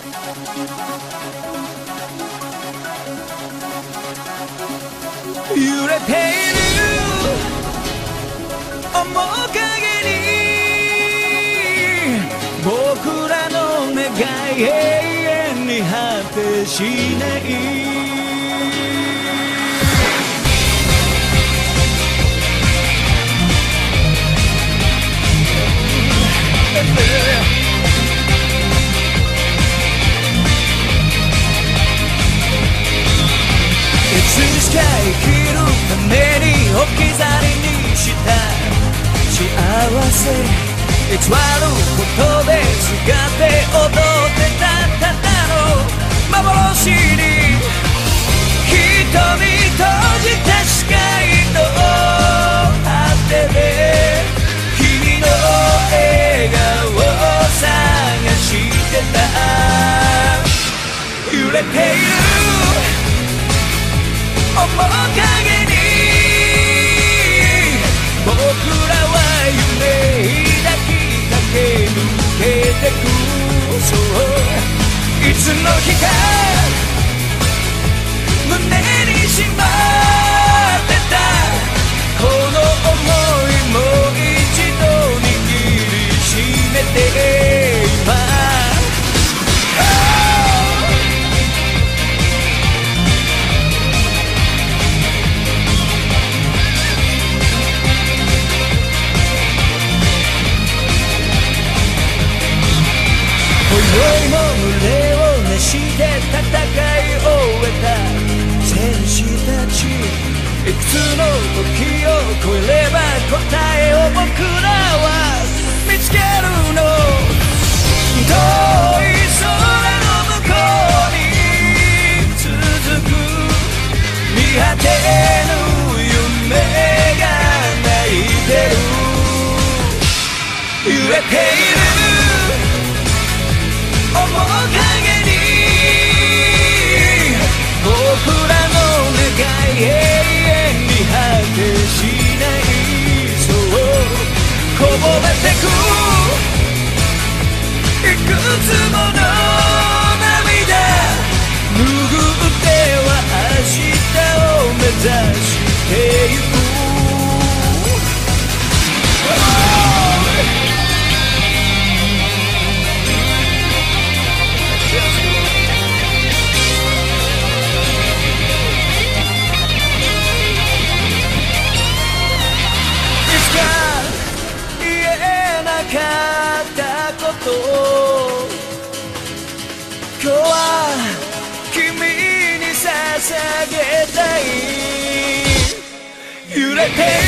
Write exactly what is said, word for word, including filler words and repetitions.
揺れている面影に僕らの願い永遠に果てしないいつしか生きるために置き去りにした幸せ偽ることで使って踊ってたただの幻に瞳閉じた視界の果てで君の笑顔を探してた揺れている面影に僕らは夢抱きかけ抜けてくそういつの日か胸にしまってたこの想いもう一度握りしめて今今宵も胸を熱して戦い終えた戦士たちいくつの時を超えれば答えを僕らは見つけるの遠い空の向こうに続く見果てぬ夢が泣いてる揺れている面影に僕らの願い永遠に果てしないそうこぼれてくいくつもの涙拭っては明日を目指してゆくかったこと今日は君に捧げたい揺れて